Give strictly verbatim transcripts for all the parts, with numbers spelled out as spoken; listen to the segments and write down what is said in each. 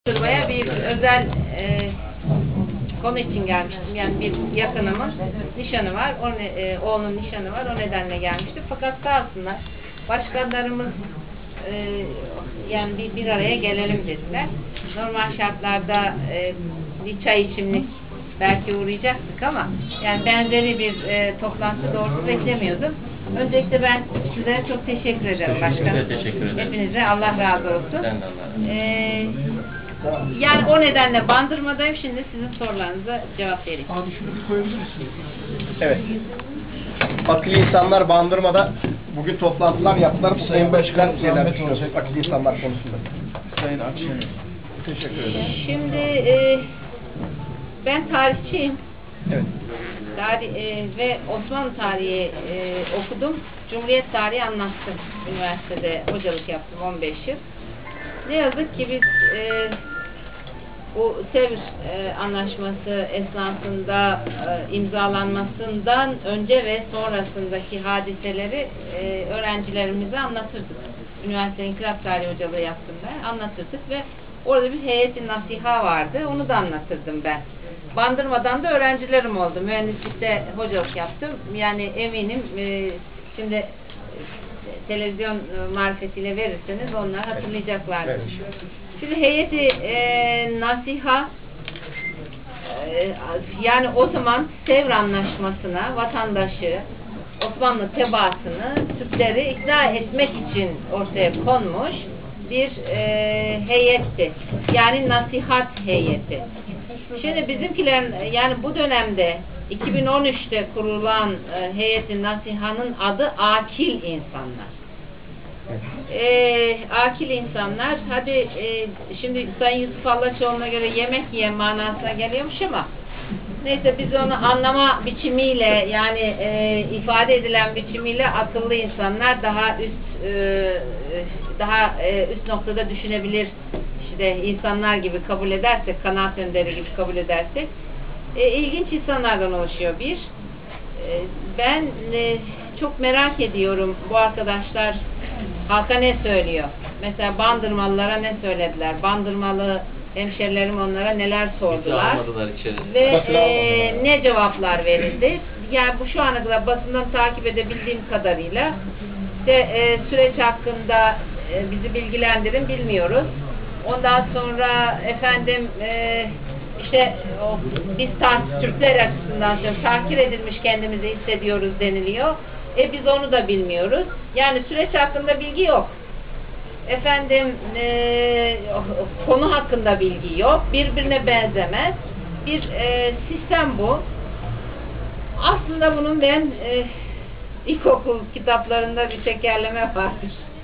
Buraya bir özel e, konu için gelmiştim. Yani bir yakınımın nişanı var. O ne, e, oğlunun nişanı var. O nedenle gelmiştim. Fakat sağ olsunlar. Başkanlarımız e, yani bir, bir araya gelelim dediler. Normal şartlarda e, bir çay içimlik belki uğrayacaktık ama yani benzeri bir e, toplantı doğrusu beklemiyordum. Öncelikle ben size çok teşekkür ederim başkanım. Teşekkür ederim. Hepinize Allah razı olsun. Ben de Allah razı olsun. Ee, yani o nedenle Bandırma'dayım. Şimdi sizin sorularınıza cevap vereyim. Abi şunu bir koyabilir misiniz? Evet. Akıllı insanlar Bandırma'da bugün toplantılar yaptılar. Bu Sayın Başkan neler düşünüyorsunuz akıllı insanlar konusunda? Sayın Akşener. Teşekkür ederim. Şimdi e, ben tarihçiyim. Evet. Tarih, e, ve Osmanlı tarihi e, okudum. Cumhuriyet tarihi anlattım. Üniversitede hocalık yaptım on beş yıl. Ne yazık ki biz e, bu Sevr e, anlaşması esnasında e, imzalanmasından önce ve sonrasındaki hadiseleri e, öğrencilerimize anlatırdık. Üniversite İnkılap Tarihi hocalığı yaptım ben. Anlatırdık ve orada bir heyet-i nasiha vardı. Onu da anlatırdım ben. Bandırmadan da öğrencilerim oldu. Mühendislikte hocalık yaptım. Yani eminim e, şimdi e, televizyon e, marifetiyle verirseniz onlar hatırlayacaklardır. Evet. Şimdi heyeti e, nasiha e, yani o zaman Sevr Anlaşması'na vatandaşı, Osmanlı tebaasını, Türkleri ikna etmek için ortaya konmuş bir e, heyetti. Yani nasihat heyeti. Şimdi bizimkiler yani bu dönemde iki bin on üç'te kurulan e, heyetin nasihanın adı Akil insanlar. E, akil insanlar hadi e, şimdi Sayın Yusuf Allaçoğlu'na göre yemek yiyen manasına geliyormuş ama neyse biz onu anlama biçimiyle yani e, ifade edilen biçimiyle akıllı insanlar daha üst e, daha e, üst noktada düşünebilir işte insanlar gibi kabul edersek, kanaat önderi gibi kabul edersek e, ilginç insanlardan oluşuyor bir. E, ben e, çok merak ediyorum bu arkadaşlar halka ne söylüyor? Mesela Bandırmalılara ne söylediler? Bandırmalı hemşerilerim onlara neler sordular? Ve e, ne cevaplar verildi? Yani bu şu ana kadar basından takip edebildiğim kadarıyla işte e, süreç hakkında e, bizi bilgilendirin bilmiyoruz. Ondan sonra efendim e, işte o, biz Türkler açısından tahkir edilmiş kendimizi hissediyoruz deniliyor. E biz onu da bilmiyoruz. Yani süreç hakkında bilgi yok. Efendim e, konu hakkında bilgi yok. Birbirine benzemez. Bir e, sistem bu. Aslında bunun ben e, ilkokul kitaplarında bir tekerleme var.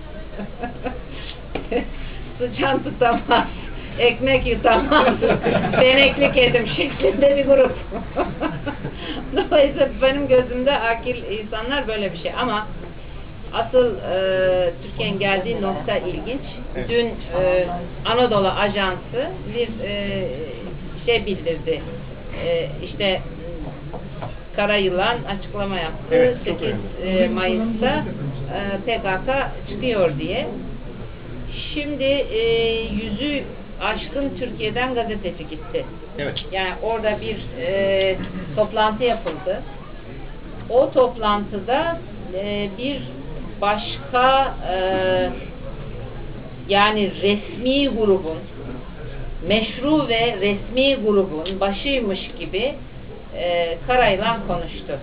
Sıçan tutamaz, ekmek yutamaz, beneklik edim şeklinde bir grup. Dolayısıyla benim gözümde akil insanlar böyle bir şey. Ama asıl e, Türkiye'nin geldiği nokta ilginç. Evet. Dün e, Anadolu Ajansı bir e, şey bildirdi. E, işte Karayılan açıklama yaptı. Evet, sekiz e, Mayıs'ta e, P K K çıkıyor diye. Şimdi e, yüzü aşkın Türkiye'den gazeteci gitti. Evet. Yani orada bir e, toplantı yapıldı. O toplantıda e, bir başka e, yani resmi grubun meşru ve resmi grubun başıymış gibi e, Karayılan konuştu.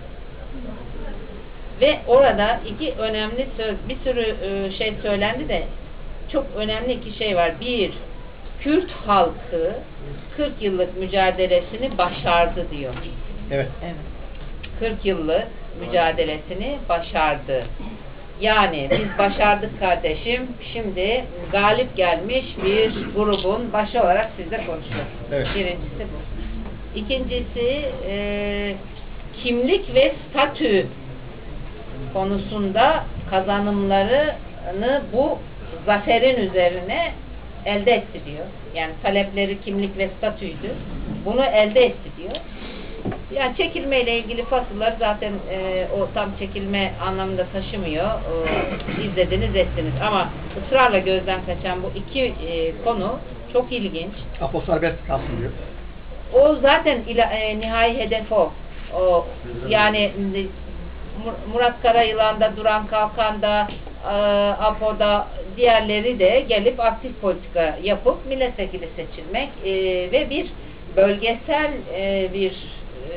Ve orada iki önemli söz, bir sürü e, şey söylendi de çok önemli iki şey var. Bir, Kürt halkı kırk yıllık mücadelesini başardı diyor. Evet. Evet. kırk yıllık mücadelesini başardı. Yani biz başardık kardeşim. Şimdi galip gelmiş bir grubun başı olarak sizle konuşuyoruz. Evet. Birincisi bu. İkincisi e, kimlik ve statü konusunda kazanımlarını bu zaferin üzerine elde etti diyor. Yani talepleri kimlik ve statüydü. Bunu elde etti diyor. Yani çekilmeyle ilgili fasıllar zaten e, o tam çekilme anlamında taşımıyor. E, izlediniz ettiniz. Ama ısrarla gözden kaçan bu iki e, konu çok ilginç. Apo serbest kalsın diyor. O zaten ila, e, nihai hedef o. o yani Murat Karayılan'da, Duran Kalkan'da, e, Apo'da diğerleri de gelip aktif politika yapıp milletvekili seçilmek e, ve bir bölgesel e, bir e,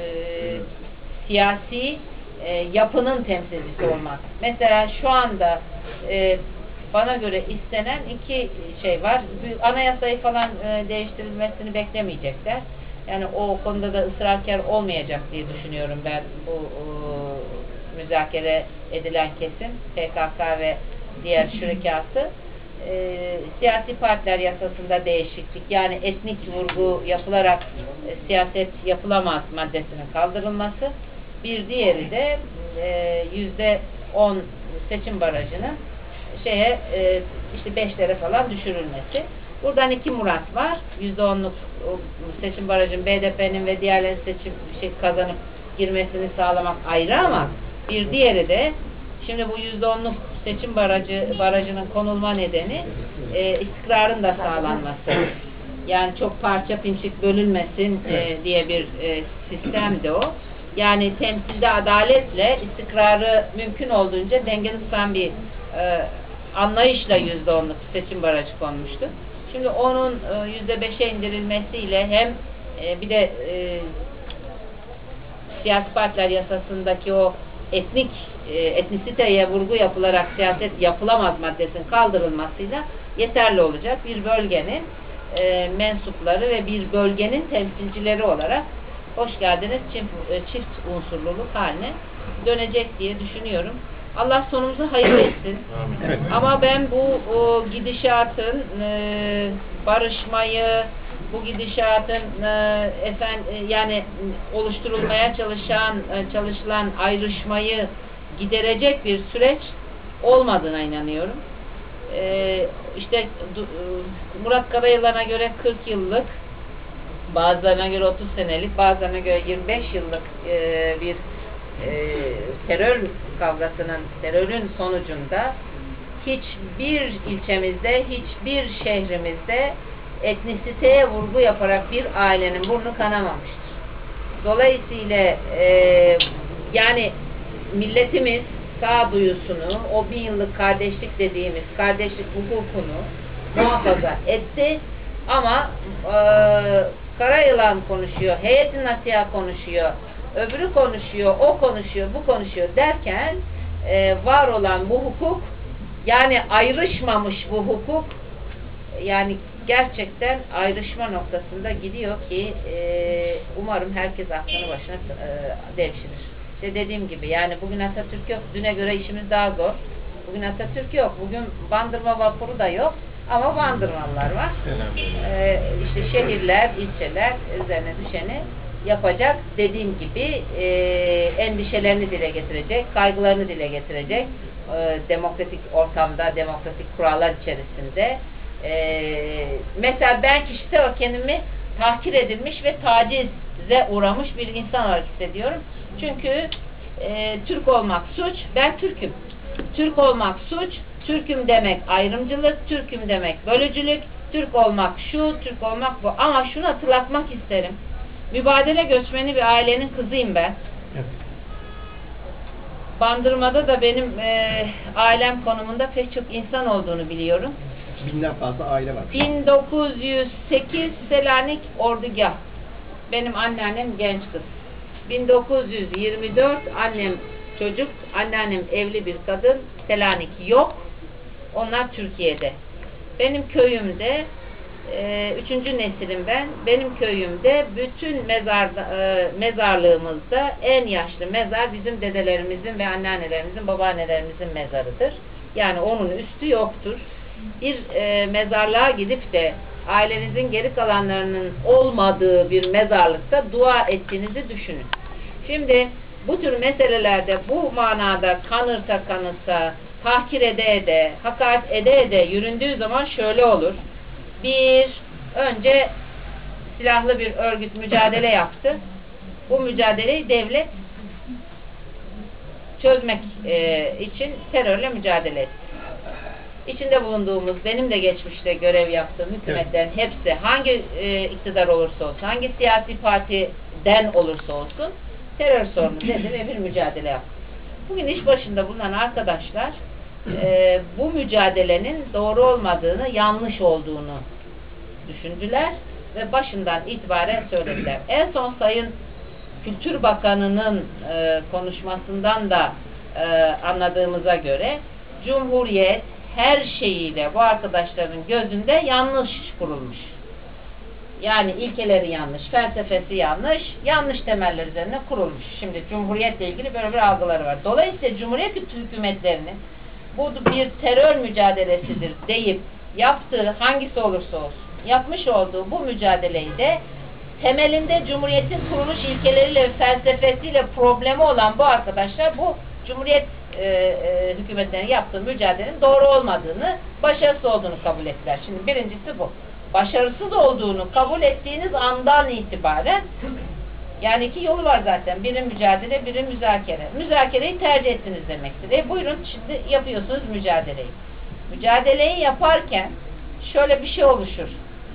siyasi e, yapının temsilcisi olmak. Mesela şu anda e, bana göre istenen iki şey var. Anayasayı falan e, değiştirilmesini beklemeyecekler. Yani o konuda da ısrarkar olmayacak diye düşünüyorum ben bu o, müzakere edilen kesim, P K K ve diğer şirkatı. E, siyasi partiler yasasında değişiklik, yani etnik vurgu yapılarak e, siyaset yapılamaz maddesinin kaldırılması. Bir diğeri de yüzde on seçim barajının şeye e, işte beşlere falan düşürülmesi. Buradan iki murat var. yüzde onluk seçim barajın B D P'nin ve diğerlerinin seçim şey kazanıp girmesini sağlamak ayrı, ama bir diğeri de şimdi bu yüzde onluk seçim barajı barajının konulma nedeni e, istikrarın da sağlanması. Yani çok parça pinçik bölünmesin e, diye bir e, sistemdi o. Yani temsilde adaletle istikrarı mümkün olduğunca dengeli tutan bir e, anlayışla yüzde onluk seçim barajı konmuştu. Şimdi onun e, yüzde beşe indirilmesiyle hem e, bir de e, siyasi partiler yasasındaki o etnik e, etnisiteye vurgu yapılarak siyaset yapılamaz maddesinin kaldırılmasıyla yeterli olacak. Bir bölgenin e, mensupları ve bir bölgenin temsilcileri olarak hoş geldiniz çift, çift unsurluluk haline dönecek diye düşünüyorum. Allah sonumuzu hayır etsin. Evet. Ama ben bu o, gidişatın e, barışmayı, bu gidişatın e, efendim e, yani oluşturulmaya çalışan e, çalışılan ayrışmayı giderecek bir süreç olmadığına inanıyorum. E, işte e, Murat Karayılan'a göre kırk yıllık, bazılarına göre otuz senelik, bazılarına göre yirmi beş yıllık e, bir e, terör kavgasının, terörün sonucunda hiçbir ilçemizde, hiçbir şehrimizde etnisiteye vurgu yaparak bir ailenin burnu kanamamıştır. Dolayısıyla e, yani milletimiz sağduyusunu, o bin yıllık kardeşlik dediğimiz kardeşlik hukukunu muhafaza etti, ama e, Karayılan konuşuyor, heyet-i nasiha konuşuyor, öbürü konuşuyor, o konuşuyor, bu konuşuyor derken e, var olan bu hukuk, yani ayrışmamış bu hukuk, yani gerçekten ayrışma noktasında gidiyor ki e, umarım herkes aklını başına e, devşirir. İşte dediğim gibi, yani bugün Atatürk yok, düne göre işimiz daha zor. Bugün Atatürk yok, bugün Bandırma vapuru da yok. Ama Bandırmalılar var. Ee, işte şehirler, ilçeler üzerine düşeni yapacak. Dediğim gibi e, endişelerini dile getirecek, kaygılarını dile getirecek. E, demokratik ortamda, demokratik kurallar içerisinde. E, mesela ben kişisel kendimi tahkir edilmiş ve tacize uğramış bir insan olarak hissediyorum. Çünkü e, Türk olmak suç, ben Türk'üm. Türk olmak suç, Türk'üm demek ayrımcılık, Türk'üm demek bölücülük, Türk olmak şu, Türk olmak bu. Ama şunu hatırlatmak isterim. Mübadele göçmeni bir ailenin kızıyım ben. Evet. Bandırma'da da benim e, ailem konumunda pek çok insan olduğunu biliyorum. Binden fazla aile var. bin dokuz yüz sekiz Selanik Ordugah. Benim anneannem genç kız. bin dokuz yüz yirmi dört annem çocuk, anneannem evli bir kadın, Selanik yok. Onlar Türkiye'de. Benim köyümde, e, üçüncü nesilim ben, benim köyümde bütün mezar, e, mezarlığımızda en yaşlı mezar bizim dedelerimizin ve anneannelerimizin, babaannelerimizin mezarıdır. Yani onun üstü yoktur. Bir e, mezarlığa gidip de ailenizin geri kalanlarının olmadığı bir mezarlıkta dua ettiğinizi düşünün. Şimdi bu tür meselelerde bu manada kanırsa kanırsa, tahkir ede ede, hakaret ede ede yüründüğü zaman şöyle olur. Bir, önce silahlı bir örgüt mücadele yaptı. Bu mücadeleyi devlet çözmek e, için terörle mücadele etti. içinde bulunduğumuz, benim de geçmişte görev yaptığım hükümetlerin hepsi hangi e, iktidar olursa olsun, hangi siyasi partiden olursa olsun terör sorunu dedi ve bir mücadele yaptı. Bugün iş başında bulunan arkadaşlar e, bu mücadelenin doğru olmadığını, yanlış olduğunu düşündüler ve başından itibaren söylediler. En son Sayın Kültür Bakanı'nın e, konuşmasından da e, anladığımıza göre Cumhuriyet her şeyiyle bu arkadaşların gözünde yanlış kurulmuş. Yani ilkeleri yanlış, felsefesi yanlış, yanlış temeller üzerine kurulmuş. Şimdi Cumhuriyetle ilgili böyle bir algıları var. Dolayısıyla Cumhuriyet hükümetlerinin bu bir terör mücadelesidir deyip yaptığı hangisi olursa olsun, yapmış olduğu bu mücadeleyi de temelinde Cumhuriyet'in kuruluş ilkeleriyle ve felsefesiyle problemi olan bu arkadaşlar bu Cumhuriyet e, e, hükümetlerinin yaptığı mücadelenin doğru olmadığını, başarısız olduğunu kabul ettiler. Şimdi birincisi bu. Başarısız olduğunu kabul ettiğiniz andan itibaren yani iki yolu var zaten. Biri mücadele, biri müzakere. Müzakereyi tercih ettiniz demektir. E buyurun şimdi yapıyorsunuz mücadeleyi. Mücadeleyi yaparken şöyle bir şey oluşur.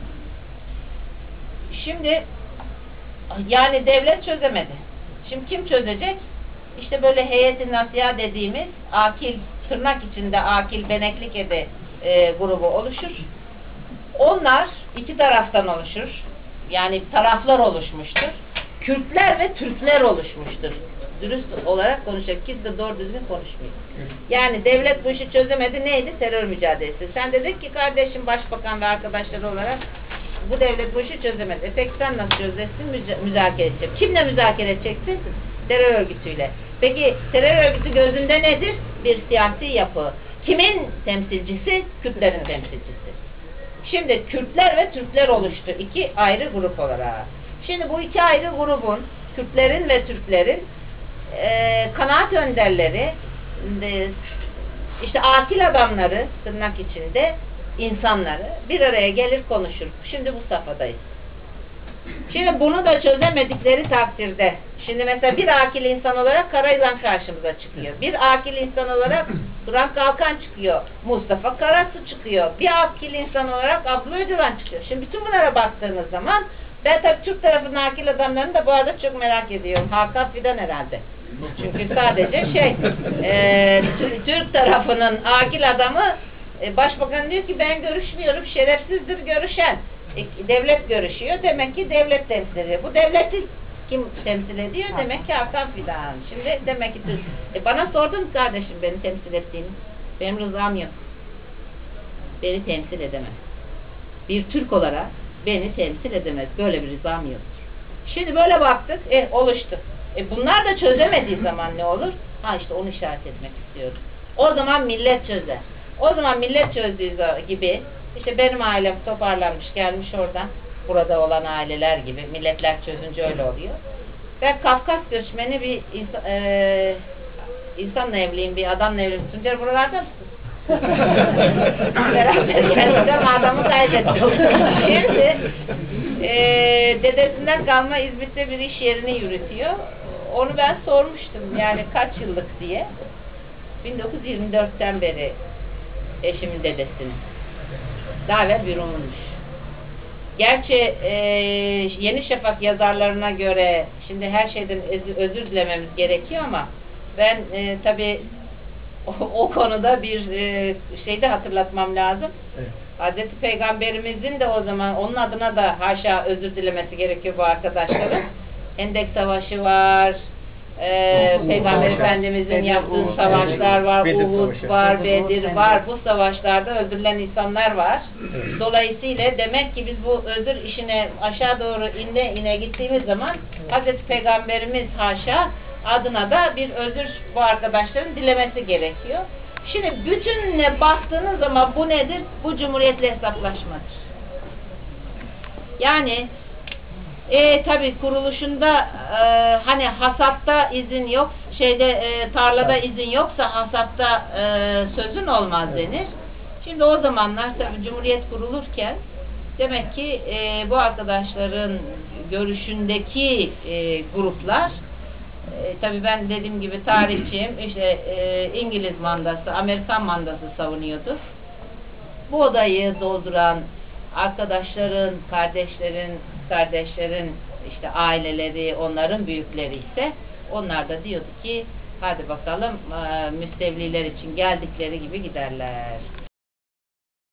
Şimdi yani devlet çözemedi. Şimdi kim çözecek? İşte böyle heyet-i nasiha dediğimiz akil, tırnak içinde akil beneklik ede e, grubu oluşur. Onlar iki taraftan oluşur. Yani taraflar oluşmuştur. Kürtler ve Türkler oluşmuştur. Dürüst olarak konuşacak. Kimse de doğru düzgün konuşmuyor. Yani devlet bu işi çözemedi. Neydi? Terör mücadelesi. Sen dedin ki kardeşim başbakan ve arkadaşları olarak bu devlet bu işi çözemedi. E peki sen nasıl çözeceksin? Müza müzakere edeceksin. Kimle müzakere edeceksin? Terör örgütüyle. Peki terör örgütü gözünde nedir? Bir siyasi yapı. Kimin temsilcisi? Kürtlerin temsilcisi. Şimdi Kürtler ve Türkler oluştu. İki ayrı grup olarak. Şimdi bu iki ayrı grubun, Kürtlerin ve Türklerin e, kanaat önderleri, e, işte akil adamları, tırnak içinde insanları bir araya gelir konuşur. Şimdi bu safhadayız. Şimdi bunu da çözemedikleri takdirde, şimdi mesela bir akil insan olarak Karayılan karşımıza çıkıyor. Bir akil insan olarak Duran Kalkan çıkıyor. Mustafa Karasu çıkıyor. Bir akil insan olarak Abdullah Öcalan çıkıyor. Şimdi bütün bunlara baktığınız zaman ben tabii Türk tarafının akil adamlarını da bu arada çok merak ediyorum. Hakan Fidan herhalde. Çünkü sadece şey e, Türk tarafının akil adamı e, başbakan diyor ki ben görüşmüyorum, şerefsizdir görüşen. E, devlet görüşüyor. Demek ki devlet temsil ediyor. Bu devleti kim temsil ediyor? Demek ki Hakan Fidan. Şimdi demek ki e, bana sordun kardeşim beni temsil ettiğini. Benim rızam yok. Beni temsil edemez. Bir Türk olarak beni temsil edemez. Böyle bir rızam yok. Şimdi böyle baktık. E, oluştu. E, bunlar da çözemediği zaman ne olur? Ha işte onu işaret etmek istiyorum. O zaman millet çözer. O zaman millet çözdüğü gibi işte benim ailem toparlanmış gelmiş oradan. Burada olan aileler gibi. Milletler çözünce öyle oluyor. Ben Kafkas göçmeni bir insan, e, insanla evliyim, bir adamla evliyim. Tuncer buralarda mısın? Beraber geleceğim, adamı kaybettim. Şimdi e, dedesinden kalma İzmit'te bir iş yerini yürütüyor. Onu ben sormuştum yani kaç yıllık diye. bin dokuz yüz yirmi dörtten beri eşimin dedesinin. Daha evvel bir Rum'unmuş. Gerçi e, Yeni Şafak yazarlarına göre şimdi her şeyden özür dilememiz gerekiyor ama ben e, tabii o, o konuda bir e, şey de hatırlatmam lazım. Evet. Hazreti Peygamberimizin de o zaman onun adına da haşa özür dilemesi gerekiyor bu arkadaşların. Hendek Savaşı var. Ee, Peygamber Efendimizin yaptığı savaşlar var, Uhud var, Bedir var. Bu savaşlarda öldürülen insanlar var. Dolayısıyla demek ki biz bu özür işine aşağı doğru ine ine gittiğimiz zaman Hazreti Peygamberimiz haşa adına da bir özür bu arkadaşların dilemesi gerekiyor. Şimdi bütününe baktığınız zaman bu nedir? Bu Cumhuriyetle hesaplaşmadır. Yani E tabi kuruluşunda e, hani hasatta izin yok, şeyde e, tarlada izin yoksa hasatta e, sözün olmaz denir. Şimdi o zamanlar tabi Cumhuriyet kurulurken demek ki e, bu arkadaşların görüşündeki e, gruplar e, tabi ben dediğim gibi tarihçiyim, işte e, İngiliz mandası, Amerikan mandası savunuyordu. bu odayı dolduran arkadaşların, kardeşlerin, kardeşlerin işte aileleri, onların büyükleri ise onlar da diyordu ki hadi bakalım müstevliler için geldikleri gibi giderler.